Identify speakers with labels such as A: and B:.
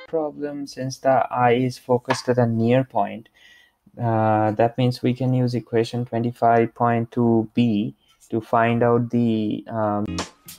A: problem, since the eye is focused to the near point, that means we can use equation 25.2b to find out the